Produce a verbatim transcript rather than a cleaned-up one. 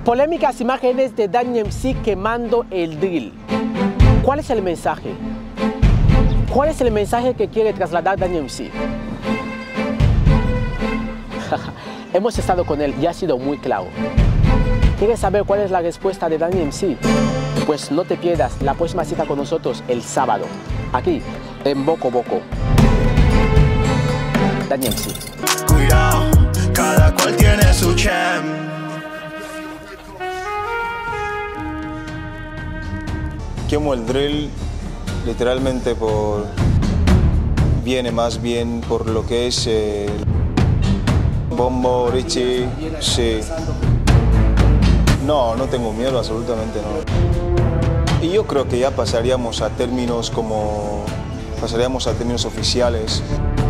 Polémicas imágenes de Daddy M C quemando el drill. ¿Cuál es el mensaje? ¿Cuál es el mensaje que quiere trasladar Daddy M C? Hemos estado con él y ha sido muy claro. ¿Quieres saber cuál es la respuesta de Daddy M C? Pues no te pierdas la próxima cita con nosotros el sábado, aquí en Boco Boco. Daddy M C. Cuidado, cada cual tiene su chem. Quemo el drill literalmente por... viene más bien por lo que es eh, bombo, Richie, sí. No, no tengo miedo, absolutamente no. Y yo creo que ya pasaríamos a términos como... pasaríamos a términos oficiales.